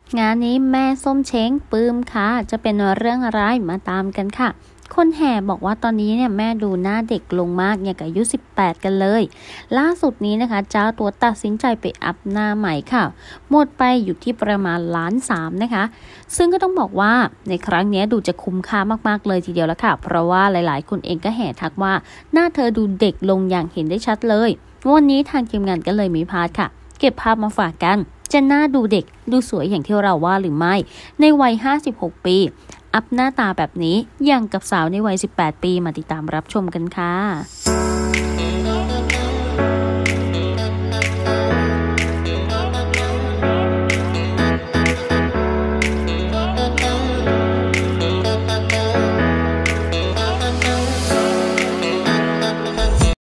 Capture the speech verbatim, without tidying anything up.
งานนี้แม่ส้มเช้งปื้มค่ะจะเป็นเรื่องอะไรมาตามกันค่ะคนแห่บอกว่าตอนนี้เนี่ยแม่ดูหน้าเด็กลงมากอย่างกับอายุสิบแปดกันเลยล่าสุดนี้นะคะเจ้าตัวตัดสินใจไปอัพหน้าใหม่ค่ะหมดไปอยู่ที่ประมาณล้านสามนะคะซึ่งก็ต้องบอกว่าในครั้งนี้ดูจะคุ้มค่ามากๆเลยทีเดียวแล้วค่ะเพราะว่าหลายๆคนเองก็แห่ทักว่าหน้าเธอดูเด็กลงอย่างเห็นได้ชัดเลยวันนี้ทางทีมงานก็เลยมีพาร์ทค่ะเก็บภาพมาฝากกันจะหน้าดูเด็กดูสวยอย่างที่เราว่าหรือไม่ในวัยห้าสิบหกปีอัพหน้าตาแบบนี้อย่างกับสาวในวัยสิบแปดปีมาติดตามรับชมกันค่ะ